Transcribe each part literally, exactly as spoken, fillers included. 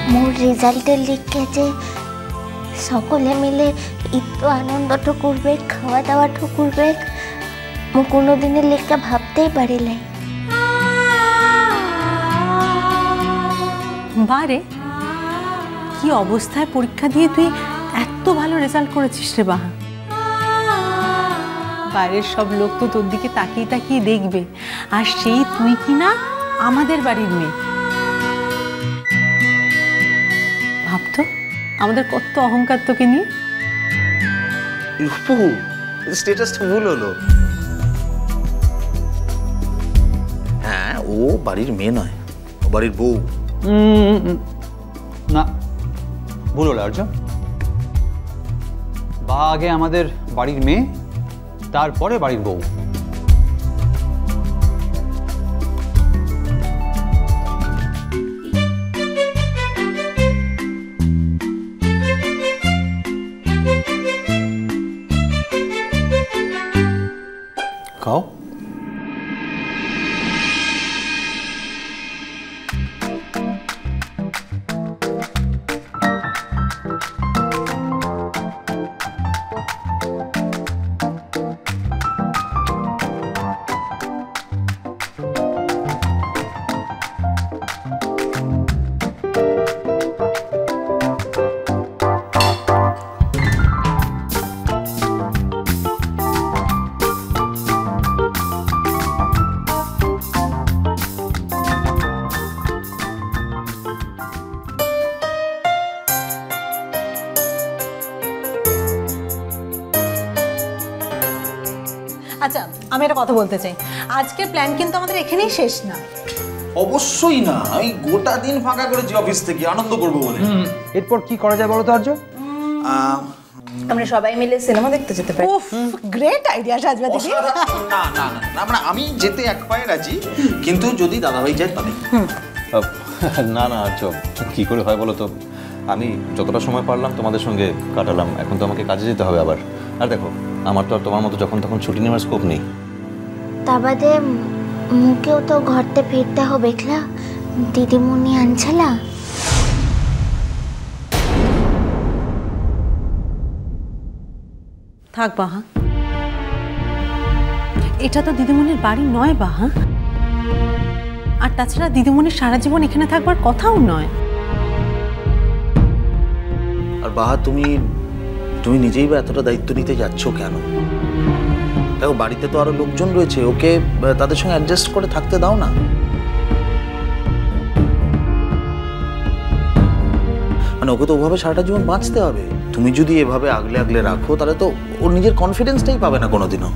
মোর রেজাল্টের লিখে যে সকলে মিলে ইতো আনন্দটা করবে, খাওয়া দাওয়াটা করবে, মো কোনোদিনের লেখা ভাবতেই পারি নাই। বারে কি অবস্থায় পরীক্ষা দিয়ে তুই এত ভালো রেজাল্ট করেছিস রে বাহা। বাইরের সব লোক তো তোর দিকে তাকিয়ে তাকিয়ে দেখবে, আর সেই তুই কি না আমাদের বাড়ির মেয়ে। ভাবতো আমাদের কত অহংকার তোকে নিয়ে। রূপু, স্ট্যাটাসটা ভুল হলো। হ্যাঁ, ও বাড়ির মেয়ে নয়, ও বাড়ির বউ। না, ভুল হলো আর্য। বা আগে আমাদের বাড়ির মেয়ে, তারপরে বাড়ির বউ। খাও। আচ্ছা, আমি একটা কথা বলতে চাই, আজকের প্ল্যান কিন্তু আমাদের এখানেই শেষ না। অবশ্যই না, এই গোটা দিন ফাঁকা করেছি অফিস থেকে আনন্দ করবো বলে। এরপর কি করা যায় বলো তো আর্য? আমরা সবাই মিলে সিনেমা দেখতে যেতে পারি। উফ, গ্রেট আইডিয়া সাজবা দিদি। না না না না, আমি যেতে এক পায়ে রাজি, কিন্তু যদি দাদাভাই যায় তবে। না না আর্য, কি করে হয় বলো তো? আমি যতটা সময় পারলাম তোমাদের সঙ্গে কাটালাম, এখন তো আমাকে কাজে যেতে হবে আবার। আর দেখো, আমার তো আর তোমার মতো যখন তখন ছুটি নেওয়ার স্কোপ নেই। তা বাদে মুকেও তো ঘরতে ফিরতে হবে, ক্লা দিদিমণি আনছালা। থাক বাহা, এটা তো দিদিমণির বাড়ি নয় বাহা। আর তাছাড়া দিদিমণির সারা জীবন এখানে থাকবার কথাও নয়। আর বাহা, তুমি তুমি নিজেই বা এতটা দায়িত্ব নিতে যাচ্ছ কেন? দেখো, বাড়িতে তো আরো লোকজন রয়েছে, ওকে তাদের সঙ্গে অ্যাডজাস্ট করে থাকতে দাও না। মানে ওকে তো ওভাবে সারাটা জীবন বাঁচতে হবে। তুমি যদি এভাবে আগলে আগলে রাখো, তাহলে তো ওর নিজের কনফিডেন্সটাই পাবে না কোনোদিনও।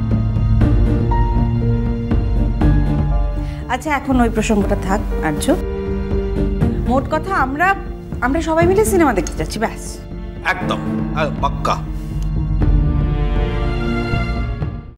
আচ্ছা, এখন ওই প্রসঙ্গটা থাক আর্য। মোট কথা, আমরা আমরা সবাই মিলে সিনেমা দেখতে যাচ্ছি, ব্যাস। একদম পাক্কা।